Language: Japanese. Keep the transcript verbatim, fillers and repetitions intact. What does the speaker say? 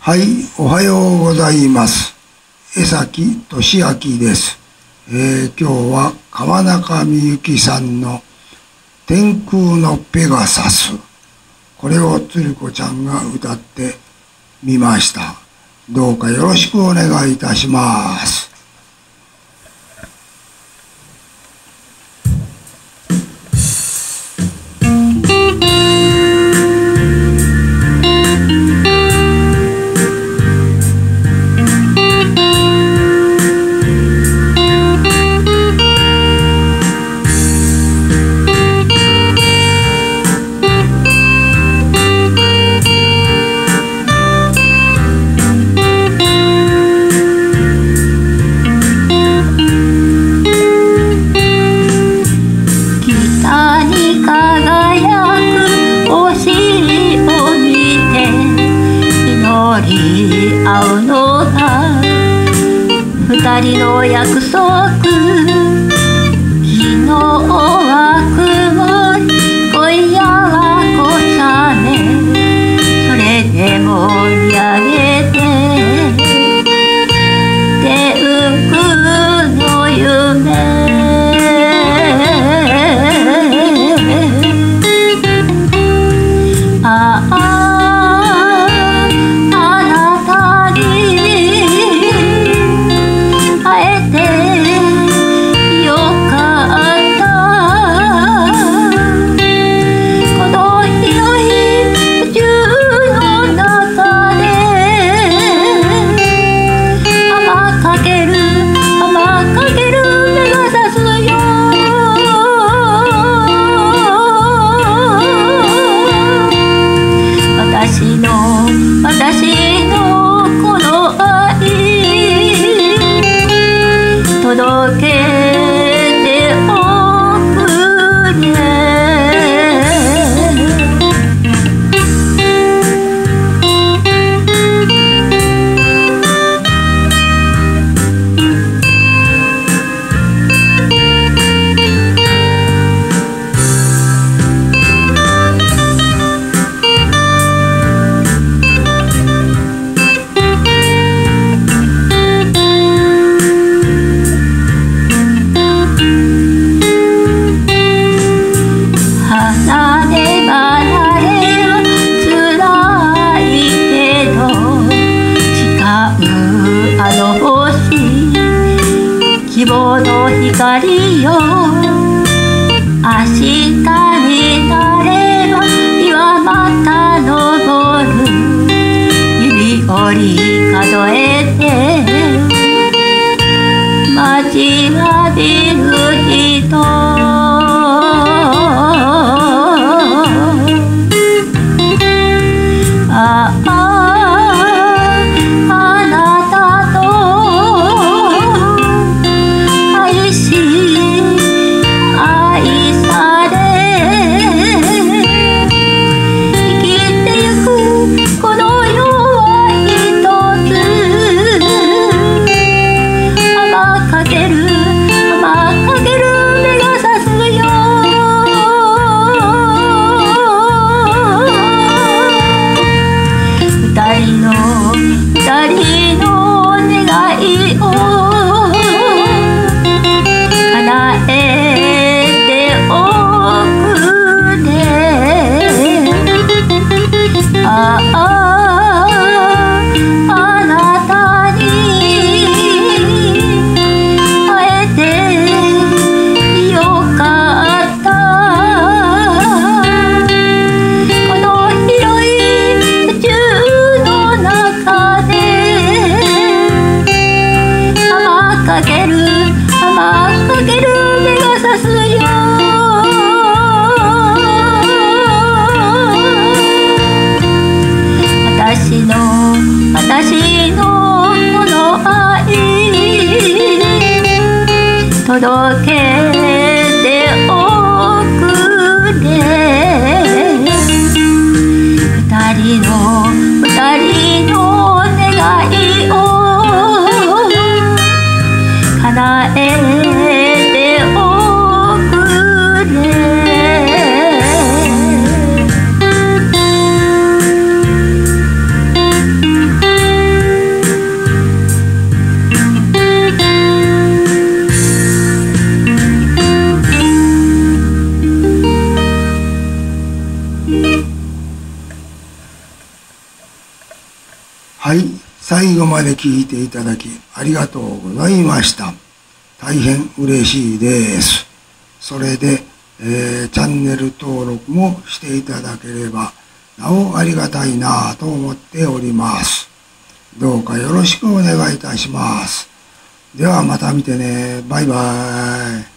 はい、おはようございます。江崎俊明です。えー、今日は川中美幸さんの天空のペガサス。これをつる子ちゃんが歌ってみました。どうかよろしくお願いいたします。 会うのが二人の約束。昨日は曇り、今夜は小雨。それでも見上げて天空の夢。ああ私のこの愛届けておくれ。希望の光よ、明日になれば日はまた昇る。指折り数えて待ちわびる人。ああ二人の願いを叶えておくれ。あああなたに会えてよかった。この広い宇宙の中でかける甘かける目がさすよ。私の私のこの愛届けておくれ。二人の二人の願いを叶えておくれ。 最後まで聞いていただきありがとうございました。大変嬉しいです。それで、えー、チャンネル登録もしていただければなおありがたいなと思っております。どうかよろしくお願いいたします。ではまた見てね。バイバーイ。